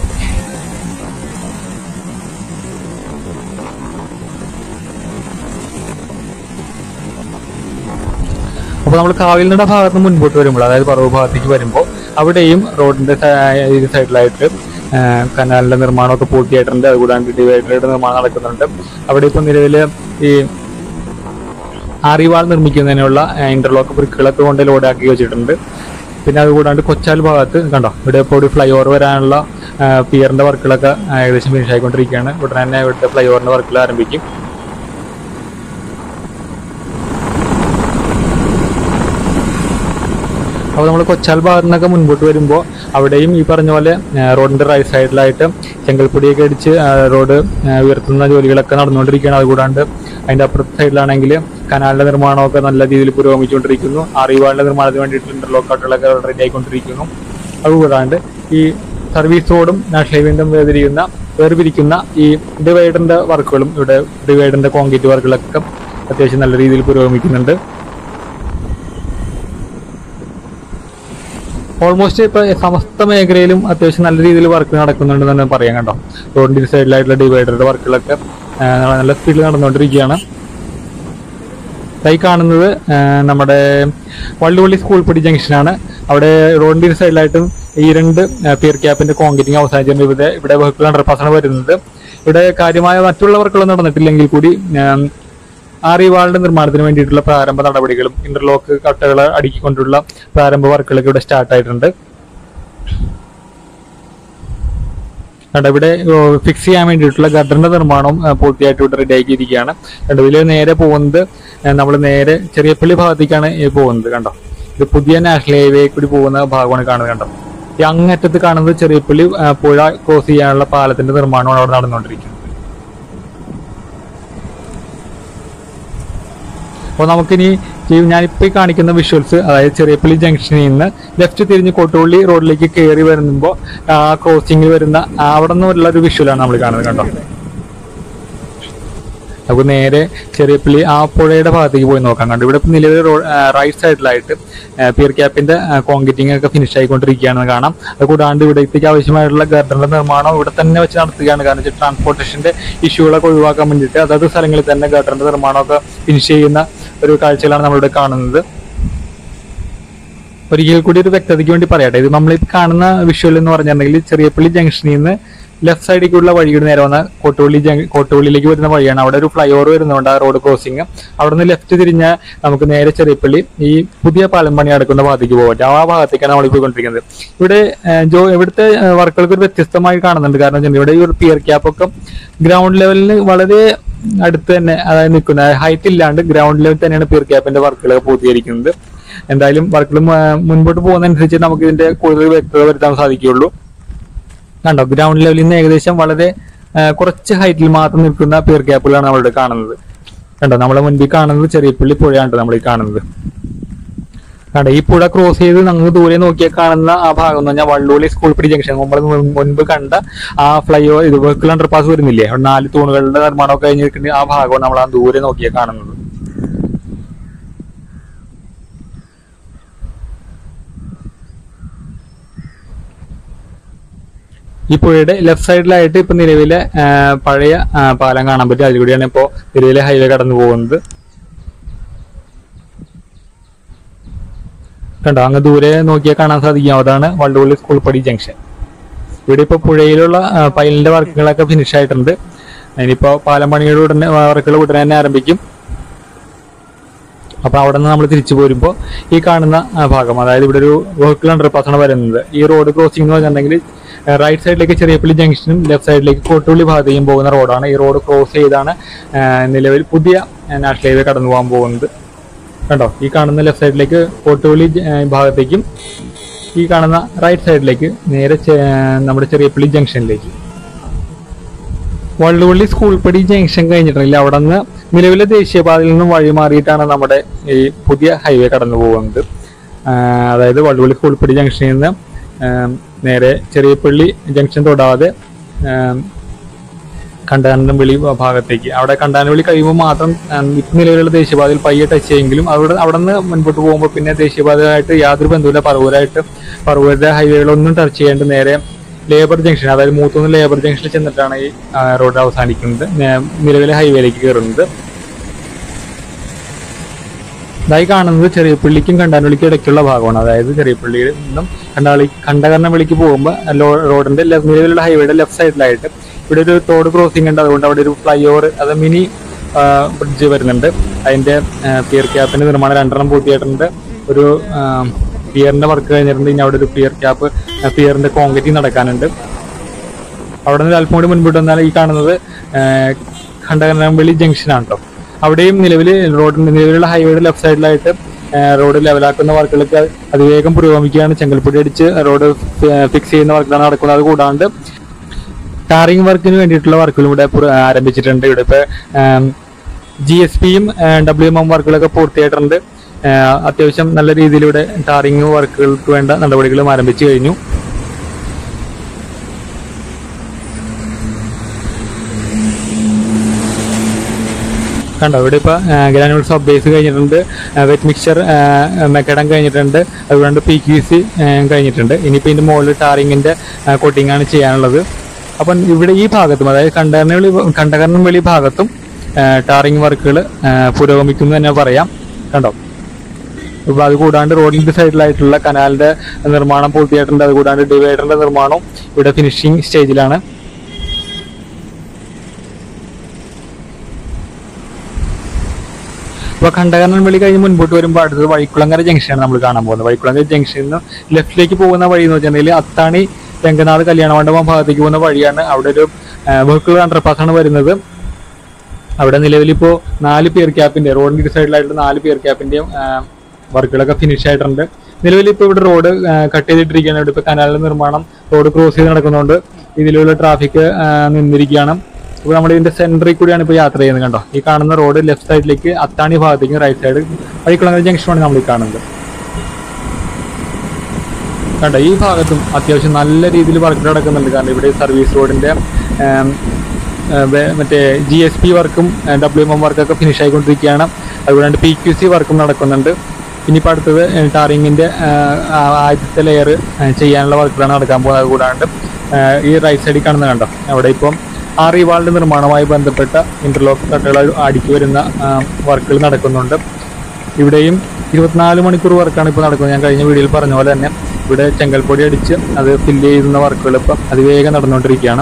അപ്പോൾ നമ്മൾ കാവിലിന്റെ ഭാഗത്ത് നിന്ന് മുൻപോട്ട് വരുമ്പോൾ, അതായത് പറവൂർ ഭാഗത്തേക്ക് വരുമ്പോൾ, അവിടെയും റോഡിന്റെ ഇരു സൈഡിലായിട്ട് കനാലിന്റെ നിർമ്മാണമൊക്കെ പൂർത്തിയായിട്ടുണ്ട്. അതുകൂടാണ്ട് ഡിവൈഡറുടെ നിർമ്മാണം നടക്കുന്നുണ്ട്. അവിടെ ഇപ്പോൾ നിലവിൽ ഈ ആറിവാൾ നിർമ്മിക്കുന്നതിനുള്ള ഇന്റർലോക്ക് ബ്രിക്കുകളൊക്കെ കൊണ്ട് ലോഡാക്കി വെച്ചിട്ടുണ്ട്. പിന്നെ അതുകൂടാണ്ട് കൊച്ചാൽ ഭാഗത്ത് കണ്ടോ, ഇവിടെ ഇപ്പോൾ ഒരു ഫ്ലൈ ഓവർ വരാനുള്ള പിയറിന്റെ വർക്കുകളൊക്കെ ഏകദേശം ഫിനിഷ് ആയിക്കൊണ്ടിരിക്കുകയാണ്. ഉടനെ തന്നെ ഇവിടുത്തെ ഫ്ലൈ ഓവറിന്റെ വർക്കുകൾ ആരംഭിക്കും. അപ്പോൾ നമ്മൾ കൊച്ചാൽ ഭാഗത്തു നിന്നൊക്കെ മുൻപോട്ട് വരുമ്പോൾ അവിടെയും ഈ പറഞ്ഞ പോലെ റോഡിന്റെ റൈറ്റ് സൈഡിലായിട്ട് ചെങ്കൽപ്പൊടിയൊക്കെ അടിച്ച് റോഡ് ഉയർത്തുന്ന ജോലികളൊക്കെ നടന്നുകൊണ്ടിരിക്കുകയാണ്. അതുകൂടാണ്ട് അതിന്റെ അപ്പുറത്തെ സൈഡിലാണെങ്കിൽ കനാലിന്റെ നിർമ്മാണമൊക്കെ നല്ല രീതിയിൽ പുരോഗമിച്ചുകൊണ്ടിരിക്കുന്നു. ആറിവാളിന്റെ നിർമ്മാണത്തിന് വേണ്ടിയിട്ട് ഇന്റർലോക്ക് കട്ടുകളൊക്കെ റെഡി ആയിക്കൊണ്ടിരിക്കുന്നു. അതുകൂടാണ്ട് ഈ സർവീസ് റോഡും നാഷണൽ ഹൈവേയും വേർപിരിക്കുന്ന ഈ ഡിവൈഡറിന്റെ വർക്കുകളും, ഇവിടെ ഡിവൈഡറിന്റെ കോൺക്രീറ്റ് വർക്കുകളൊക്കെ അത്യാവശ്യം നല്ല രീതിയിൽ പുരോഗമിക്കുന്നുണ്ട്. ഓൾമോസ്റ്റ് ഇപ്പൊ സമസ്ത മേഖലയിലും അത്യാവശ്യം നല്ല രീതിയിൽ വർക്ക് നടക്കുന്നുണ്ടെന്ന് തന്നെ പറയാം. കണ്ടോ, റോഡിന്റെ സൈഡിലായിട്ടുള്ള ഡിവൈഡറുടെ വർക്കുകളൊക്കെ നല്ല സ്പീഡിൽ നടന്നുകൊണ്ടിരിക്കുകയാണ്. ഈ കാണുന്നത് നമ്മുടെ വള്ളുവള്ളി സ്കൂൾ പടി ജംഗ്ഷനാണ്. അവിടെ റോഡിന്റെ സൈഡിലായിട്ടും ഈ 2 പിയർ ക്യാപ്പിന്റെ കോൺക്രീറ്റിംഗ് അവസാനിച്ചിട്ടുണ്ട്. ഇവിടെ വെഹിക്കിൾ അണ്ടർപാസാണ് വരുന്നത്. ഇവിടെ കാര്യമായ മറ്റുള്ള വർക്കുകൾ നടന്നിട്ടില്ലെങ്കിൽ കൂടി ആറിവാളിന്റെ നിർമ്മാണത്തിന് വേണ്ടിയിട്ടുള്ള പ്രാരംഭ നടപടികളും ഇന്റർലോക്ക് കട്ടകൾ അടുക്കിക്കൊണ്ടുള്ള പ്രാരംഭ വർക്കുകളൊക്കെ ഇവിടെ സ്റ്റാർട്ട് ആയിട്ടുണ്ട്. ഇവിടെ ഫിക്സ് ചെയ്യാൻ വേണ്ടിയിട്ടുള്ള ഗട്ടറിന്റെ നിർമ്മാണം പൂർത്തിയായിട്ട് ഇവിടെ റെഡി ആക്കിയിരിക്കുകയാണ്. ഇതിൽ നേരെ പോകുന്നത് നമ്മൾ നേരെ ചെറിയപ്പള്ളി ഭാഗത്തേക്കാണ് പോകുന്നത്. കണ്ടോ, ഇത് പുതിയ നാഷണൽ ഹൈവേ കൂടി പോകുന്ന ഭാഗമാണ് കാണുന്നത്. കണ്ടോ, ഈ അങ്ങറ്റത്ത് കാണുന്നത് ചെറിയപ്പള്ളി പുഴ ക്രോസ് ചെയ്യാനുള്ള പാലത്തിന്റെ നിർമ്മാണമാണ് അവിടെ നടന്നുകൊണ്ടിരിക്കുന്നത്. അപ്പോൾ നമുക്കിനി ഞാനിപ്പോൾ കാണിക്കുന്ന വിഷ്വൽസ്, അതായത് ചെറിയപ്പള്ളി ജംഗ്ഷനിൽ നിന്ന് ലെഫ്റ്റ് തിരിഞ്ഞ് കോട്ടുപള്ളി റോഡിലേക്ക് കയറി വരുമ്പോൾ ആ ക്രോസിംഗിൽ വരുന്ന അവിടെ നിന്നുള്ള ഒരു വിഷ്വലാണ് നമ്മൾ കാണുന്നത്. കണ്ടോ, നമുക്ക് നേരെ ചെറിയപ്പള്ളി ആ പുഴയുടെ ഭാഗത്തേക്ക് പോയി നോക്കാം. കണ്ടു, ഇവിടെ നിലവിൽ റൈറ്റ് സൈഡിലായിട്ട് പിയർ ക്യാപ്പിന്റെ കോൺക്രീറ്റിംഗ് ഒക്കെ ഫിനിഷ് ആയിക്കൊണ്ടിരിക്കുകയാണെന്ന് കാണാം. അതുകൂടാണ്ട് ഇവിടത്തേക്ക് ആവശ്യമായിട്ടുള്ള ഗട്ടറിന്റെ നിർമ്മാണം ഇവിടെ തന്നെ വെച്ച് നടത്തുകയാണ്. കാരണം വെച്ചാൽ ട്രാൻസ്പോർട്ടേഷന്റെ ഇഷ്യൂകളൊക്കെ ഒഴിവാക്കാൻ വേണ്ടിയിട്ട് അതത് സ്ഥലങ്ങളിൽ തന്നെ ഗട്ടറിന്റെ നിർമ്മാണമൊക്കെ ഫിനിഷ് ചെയ്യുന്ന ഒരു കാഴ്ചകളാണ് നമ്മളിവിടെ കാണുന്നത്. ഒരിക്കൽ കൂടി ഒരു വ്യക്തതയ്ക്ക് വേണ്ടി പറയട്ടെ, ഇത് നമ്മൾ കാണുന്ന വിഷ്വൽ എന്ന് പറഞ്ഞിട്ടുണ്ടെങ്കിൽ ചെറിയപ്പള്ളി ജംഗ്ഷനിൽ നിന്ന് ലെഫ്റ്റ് സൈഡിലേക്കുള്ള വഴിയുടെ നേരെ വന്ന കോട്ടുപള്ളിയിലേക്ക് വരുന്ന വഴിയാണ്. അവിടെ ഒരു ഫ്ലൈ ഓവർ വരുന്നുണ്ട്, ആ റോഡ് ക്രോസിങ്. അവിടെ നിന്ന് ലെഫ്റ്റ് തിരിഞ്ഞാൽ നമുക്ക് നേരെ ചെറിയപ്പള്ളി ഈ പുതിയ പാലം പണി നടക്കുന്ന ഭാഗത്തേക്ക് പോകട്ടെ. ആ ഭാഗത്തേക്കാണ് നമ്മൾ പോയിക്കൊണ്ടിരിക്കുന്നത്. ഇവിടുത്തെ വർക്കുകൾക്ക് ഒരു വ്യത്യസ്തമായി കാണുന്നുണ്ട്. കാരണം ഇവിടെ ഈ ഒരു പിയർ ക്യാപ്പൊക്കെ ഗ്രൗണ്ട് ലെവലിന് വളരെ അടുത്ത് തന്നെ, അതായത് നിൽക്കുന്ന ഹൈറ്റ് ഇല്ലാണ്ട് ഗ്രൗണ്ട് ലെവൽ തന്നെയാണ് പിയർ ക്യാപ്പിന്റെ വർക്കുകൾ പൂർത്തീകരിക്കുന്നത്. എന്തായാലും വർക്കുകൾ മുൻപോട്ട് പോകുന്നതനുസരിച്ച് നമുക്ക് ഇതിന്റെ കൂടുതൽ വ്യക്തത വരുത്താൻ സാധിക്കുകയുള്ളൂ. കണ്ടോ, ഗ്രൗണ്ട് ലെവലിൽ നിന്ന് ഏകദേശം വളരെ കുറച്ച് ഹൈറ്റിൽ മാത്രം നിൽക്കുന്ന പിയർ ക്യാപ്പുകളാണ് നമ്മളിവിടെ കാണുന്നത്. കണ്ടോ, നമ്മളെ മുൻപിൽ കാണുന്നത് ചെറിയപ്പള്ളി പുഴയാണ് നമ്മൾ ഈ കാണുന്നത്. കണ്ടോ, ഈ പുഴ ക്രോസ് ചെയ്ത് നമുക്ക് ദൂരെ നോക്കിയാൽ കാണുന്ന ആ ഭാഗം എന്ന് പറഞ്ഞാൽ വള്ളുവള്ളി സ്കൂൾ പടി ജംഗ്ഷൻ. നമ്മൾ മുൻപ് കണ്ട ആ ഫ്ലൈ ഓവർ ഇത് വെഹിക്കിൾ അണ്ടർപാസ് വരുന്നില്ലേ, 4 തൂണുകളുടെ നിർമ്മാണമൊക്കെ കഴിഞ്ഞിരിക്കുന്ന ആ ഭാഗമാണ് നമ്മൾ ആ ദൂരെ നോക്കിയാൽ കാണുന്നത്. ഈ പുഴയുടെ ലെഫ്റ്റ് സൈഡിലായിട്ട് ഇപ്പൊ നിലവിലെ പഴയ പാലം കാണാൻ പറ്റും. അതിലൂടെയാണ് ഇപ്പോ നിലവിലെ ഹൈവേ കടന്നു പോകുന്നത്. കണ്ടോ, അങ്ങ് ദൂരെ നോക്കിയാൽ കാണാൻ സാധിക്കും, അതാണ് വള്ളുവള്ളി സ്കൂൾ പടി ജംഗ്ഷൻ. ഇവിടെ ഇപ്പൊ പുഴയിലുള്ള പൈലിന്റെ വർക്കുകളൊക്കെ ഫിനിഷ് ആയിട്ടുണ്ട്. ഇനിയിപ്പോ പാലം പണിയുടെ ഉടനെ വർക്കുകൾ ഉടനെ തന്നെ ആരംഭിക്കും. അപ്പൊ അവിടെ നിന്ന് നമ്മൾ തിരിച്ചു പോരുമ്പോൾ ഈ കാണുന്ന ഭാഗം, അതായത് ഇവിടെ ഒരു വെഹിക്കിൾ അണ്ടർപാസാണ് വരുന്നത്. ഈ റോഡ് ക്രോസിംഗ് എന്ന് പറഞ്ഞിട്ടുണ്ടെങ്കിൽ റൈറ്റ് സൈഡിലേക്ക് ചെറിയപ്പള്ളി ജംഗ്ഷനും ലെഫ്റ്റ് സൈഡിലേക്ക് കോട്ടുപള്ളി ഭാഗത്തേക്കും പോകുന്ന റോഡാണ്. ഈ റോഡ് ക്രോസ് ചെയ്താണ് നിലവിൽ പുതിയ നാഷണൽ ഹൈവേ കടന്നു പോകാൻ പോകുന്നത്. കണ്ടോ, ഈ കാണുന്ന ലെഫ്റ്റ് സൈഡിലേക്ക് കോട്ടുപള്ളി ഭാഗത്തേക്കും ഈ കാണുന്ന റൈറ്റ് സൈഡിലേക്ക് നേരെ നമ്മുടെ ചെറിയപ്പള്ളി ജംഗ്ഷനിലേക്ക്. വള്ളുവള്ളി സ്കൂൾ പടി ജംഗ്ഷൻ കഴിഞ്ഞിട്ടുണ്ടെങ്കിൽ അവിടെ നിന്ന് നിലവിലെ ദേശീയപാതയിൽ നിന്നും വഴി മാറിയിട്ടാണ് നമ്മുടെ ഈ പുതിയ ഹൈവേ കടന്നു പോകുന്നത്. അതായത് വള്ളുവള്ളി സ്കൂൾ പടി ജംഗ്ഷനിൽ നിന്ന് നേരെ ചെറിയപ്പള്ളി ജംഗ്ഷൻ തൊടാതെ കണ്ടാനംവിളി ഭാഗത്തേക്ക്. അവിടെ കണ്ടാനംവിളി കഴിയുമ്പോൾ മാത്രം ഇപ്പം നിലവിലുള്ള ദേശീയപാതയിൽ പയ്യെ ടച്ച് ചെയ്യെങ്കിലും അവിടെ നിന്ന് മുൻപോട്ട് പോകുമ്പോൾ പിന്നെ ദേശീയപാതയായിട്ട് യാതൊരു ബന്ധവുമില്ല. പറവൂരുടെ ഹൈവേകളൊന്നും ടച്ച് ചെയ്യേണ്ട നേരെ ലേബർ ജംഗ്ഷൻ, അതായത് മൂത്തുനിന്ന് ലേബർ ജംഗ്ഷനിൽ ചെന്നിട്ടാണ് ഈ റോഡ് അവസാനിക്കുന്നത്, നിലവിലെ ഹൈവേയിലേക്ക് കയറുന്നത്. ഇതായി കാണുന്നത് ചെറിയപ്പള്ളിക്കും കണ്ടാനവിളിക്കും ഇടയ്ക്കുള്ള ഭാഗമാണ്. അതായത് ചെറിയപ്പള്ളിയിൽ നിന്നും കണ്ടകർണവിളിക്ക് പോകുമ്പോൾ റോഡിന്റെ നിലവിലുള്ള ഹൈവേയുടെ ലെഫ്റ്റ് സൈഡിലായിട്ട് ഇവിടെ ഒരു തോട് ക്രോസിംഗ് ഉണ്ട്. അതുകൊണ്ട് അവിടെ ഒരു ഫ്ലൈ ഓവർ, അത് മിനി ബ്രിഡ്ജ് വരുന്നുണ്ട്. അതിന്റെ പിയർ ക്യാപ്പിന്റെ നിർമ്മാണം 2 പൂർത്തിയായിട്ടുണ്ട്. ഒരു പിയറിന്റെ വർക്ക് കഴിഞ്ഞിട്ടുണ്ട്. ഇനി അവിടെ ഒരു പിയറിന്റെ കോൺക്രീറ്റ് നടക്കാനുണ്ട്. അവിടെ നിന്ന് അല്പം കൂടി മുൻപോട്ട് വന്നാൽ ഈ കാണുന്നത് കണ്ടകർണവിളി ജംഗ്ഷനാണ് കേട്ടോ. അവിടെയും നിലവിലുള്ള ഹൈവേയുടെ ലെഫ്റ്റ് സൈഡിലായിട്ട് റോഡ് ലെവലാക്കുന്ന വർക്കുകളൊക്കെ അതിവേഗം പുരോഗമിക്കുകയാണ്. ചെങ്കൽപ്പൊടി അടിച്ച് റോഡ് ഫിക്സ് ചെയ്യുന്ന വർക്കുകളാണ് നടക്കുന്നത്. അതുകൂടാണ്ട് ടാറിംഗ് വർക്കിന് വേണ്ടിയിട്ടുള്ള വർക്കുകളും ഇവിടെ ആരംഭിച്ചിട്ടുണ്ട്. ഇവിടെ ഇപ്പൊ GSPയും WMM വർക്കുകളൊക്കെ പൂർത്തിയായിട്ടുണ്ട്. അത്യാവശ്യം നല്ല രീതിയിലൂടെ ടാറിംഗ് വർക്കുകൾക്ക് വേണ്ട നടപടികളും ആരംഭിച്ചു കഴിഞ്ഞു. കണ്ടോ, ഇവിടെ ഇപ്പൊ ഗ്രാനുവൽ സബ് ബേസ് കഴിഞ്ഞിട്ടുണ്ട്, വെറ്റ് മിക്സ്ചർ മെക്കഡം കഴിഞ്ഞിട്ടുണ്ട്, അതുകൊണ്ട് PQC കഴിഞ്ഞിട്ടുണ്ട്. ഇനിയിപ്പോൾ ഇതിന്റെ മുകളിൽ ടാറിങ്ങിന്റെ കോട്ടിംഗ് ആണ് ചെയ്യാനുള്ളത്. അപ്പം ഇവിടെ ഈ ഭാഗത്തും, അതായത് കണ്ടകർണംവിളി ഭാഗത്തും ടാറിംഗ് വർക്കുകൾ പുരോഗമിക്കുന്നു തന്നെ പറയാം. കണ്ടോ, ഇപ്പൊ അതുകൂടാണ്ട് റോഡിന്റെ സൈഡിലായിട്ടുള്ള കനാലിന്റെ നിർമ്മാണം പൂർത്തിയായിട്ടുണ്ട്. അതുകൂടാണ്ട് ഡിവൈഡറിന്റെ നിർമ്മാണം ഇവിടെ ഫിനിഷിംഗ് സ്റ്റേജിലാണ്. ഇപ്പൊ കണ്ടകർണംവിളി കഴിഞ്ഞ് മുൻപോട്ട് വരുമ്പോൾ അടുത്തത് വഴിക്കുളങ്ങര ജംഗ്ഷനാണ് നമ്മൾ കാണാൻ പോകുന്നത്. വഴിക്കുളങ്ങര ജംഗ്ഷനിൽ നിന്ന് ലെഫ്റ്റിലേക്ക് പോകുന്ന വഴി എന്ന് വെച്ചിട്ടുണ്ടെങ്കിൽ അത്താണി രംഗനാഥ് കല്യാണ മണ്ഡപം ഭാഗത്തേക്ക് പോകുന്ന വഴിയാണ്. അവിടെ ഒരു വെഹിക്കിൾ അണ്ടർപാസ് ആണ് വരുന്നത്. അവിടെ നിലവിലിപ്പോ 4 പിയർ ക്യാപ്പിന്റെ റോഡിന്റെ സൈഡിലായിട്ട് 4 പിയർ ക്യാപ്പിന്റെയും വർക്കുകളൊക്കെ ഫിനിഷ് ആയിട്ടുണ്ട്. നിലവിലിപ്പോ ഇവിടെ റോഡ് കട്ട് ചെയ്തിട്ടിരിക്കുകയാണ്. ഇവിടെ ഇപ്പൊ കനാലിന്റെ നിർമ്മാണം റോഡ് ക്രോസ് ചെയ്ത് നടക്കുന്നതുകൊണ്ട് ഇതിലുള്ള ട്രാഫിക് നിന്നിരിക്കുകയാണ്. അപ്പോൾ നമ്മൾ ഇതിന്റെ സെന്ററിൽ കൂടിയാണ് ഇപ്പോൾ യാത്ര ചെയ്യുന്നത്. കണ്ടോ, ഈ കാണുന്ന റോഡ് ലെഫ്റ്റ് സൈഡിലേക്ക് അത്താണി ഭാഗത്തേക്ക്, റൈറ്റ് സൈഡ് വഴിക്കുളങ്ങര ജംഗ്ഷനാണ് നമ്മൾ ഈ കാണുന്നത്. കണ്ടോ, ഈ ഭാഗത്തും അത്യാവശ്യം നല്ല രീതിയിൽ വർക്ക് നടക്കുന്നുണ്ട്. കാരണം ഇവിടെ സർവീസ് റോഡിന്റെ മറ്റേ GSP വർക്കും WMM വർക്കൊക്കെ ഫിനിഷ് ആയിക്കൊണ്ടിരിക്കുകയാണ്. അതുകൊണ്ട് PQC വർക്കും നടക്കുന്നുണ്ട്. ഇനിയിപ്പോൾ അടുത്തത് ടാറിങ്ങിന്റെ ആദ്യത്തെ ലെയർ ചെയ്യാനുള്ള വർക്കുകളാണ് നടക്കാൻ പോകുന്നത്. അതുകൂടാണ്ട് ഈ റൈറ്റ് സൈഡിൽ കാണുന്നത് കണ്ടോ, അവിടെ ഇപ്പം ആറിവാളിന്റെ നിർമ്മാണവുമായി ബന്ധപ്പെട്ട ഇന്റർലോക്ക് തട്ടുകൾ അടുക്കി വരുന്ന വർക്കുകൾ നടക്കുന്നുണ്ട്. ഇവിടെയും 24 മണിക്കൂർ വർക്കാണ് ഇപ്പോൾ നടക്കുന്നത്. ഞാൻ കഴിഞ്ഞ വീഡിയോയിൽ പറഞ്ഞ പോലെ തന്നെ ഇവിടെ ചെങ്കൽപ്പൊടി അടിച്ച് അത് ഫില്ല് ചെയ്യുന്ന വർക്കുകൾ ഇപ്പം അതിവേഗം നടന്നുകൊണ്ടിരിക്കുകയാണ്.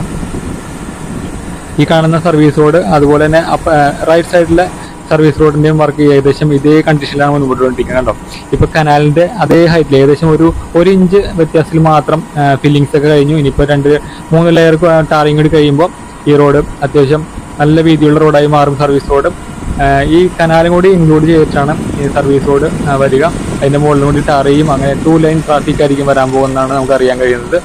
ഈ കാണുന്ന സർവീസ് റോഡ്, അതുപോലെ തന്നെ റൈറ്റ് സൈഡിലെ സർവീസ് റോഡിന്റെയും വർക്ക് ഏകദേശം ഇതേ കണ്ടീഷനിലാണ് മുൻപോട്ട് കൊണ്ടിരിക്കുന്നത്. കണ്ടോ, ഇപ്പൊ കനാലിന്റെ അതേ ഹൈറ്റിൽ ഏകദേശം ഒരു ഇഞ്ച് വ്യത്യാസത്തിൽ മാത്രം ഫില്ലിങ്സ് ഒക്കെ കഴിഞ്ഞു. ഇനിയിപ്പോൾ 2-3 ലെയർ ടാറിങ് കൂടി കഴിയുമ്പോൾ ഈ റോഡ് അത്യാവശ്യം നല്ല വീതിയുള്ള റോഡായി മാറും. സർവീസ് റോഡ് ഈ കനാലും കൂടി ഇൻക്ലൂഡ് ചെയ്തിട്ടാണ് ഈ സർവീസ് റോഡ് വരിക. അതിന്റെ മുകളിലും കൂടി ടാർ ചെയ്യും. അങ്ങനെ 2 ലൈൻ ട്രാഫിക് ആയിരിക്കും വരാൻ പോകുന്നതാണ് നമുക്ക് അറിയാൻ കഴിയുന്നത്.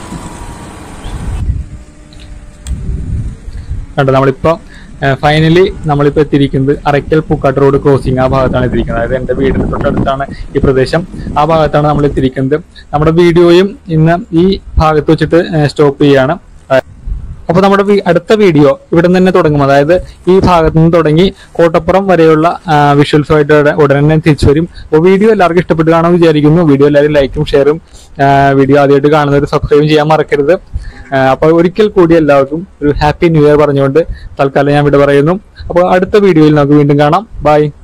കണ്ടോ, നമ്മളിപ്പോ ഫൈനലി നമ്മളിപ്പോൾ എത്തിയിരിക്കുന്നത് അറയ്ക്കൽ പൂക്കാട്ട് റോഡ് ക്രോസിംഗ് ആ ഭാഗത്താണ് എത്തിയിരിക്കുന്നത്. അതായത് എൻ്റെ വീടിന് തൊട്ടടുത്താണ് ഈ പ്രദേശം. ആ ഭാഗത്താണ് നമ്മൾ എത്തിയിരിക്കുന്നത്. നമ്മുടെ വീഡിയോയും ഇന്ന് ഈ ഭാഗത്ത് വെച്ചിട്ട് സ്റ്റോപ്പ് ചെയ്യുകയാണ്. അപ്പോൾ നമ്മുടെ അടുത്ത വീഡിയോ ഇവിടെ നിന്ന് തന്നെ തുടങ്ങും. അതായത് ഈ ഭാഗത്തു നിന്ന് തുടങ്ങി കോട്ടപ്പുറം വരെയുള്ള വിഷ്വൽസുമായിട്ട് ഉടനെ തന്നെ തിരിച്ചു വരും. അപ്പോൾ വീഡിയോ എല്ലാവർക്കും ഇഷ്ടപ്പെട്ട് കാണുമെന്ന് വിചാരിക്കുന്നു. വീഡിയോ എല്ലാവരും ലൈക്കും ഷെയറും, വീഡിയോ ആദ്യമായിട്ട് കാണുന്നവർ സബ്സ്ക്രൈബ് ചെയ്യാൻ മറക്കരുത്. അപ്പോൾ ഒരിക്കൽ കൂടി എല്ലാവർക്കും ഒരു ഹാപ്പി ന്യൂ ഇയർ പറഞ്ഞുകൊണ്ട് തൽക്കാലം ഞാൻ ഇവിടെ പറയുന്നു. അപ്പോൾ അടുത്ത വീഡിയോയിൽ നമുക്ക് വീണ്ടും കാണാം. ബൈ.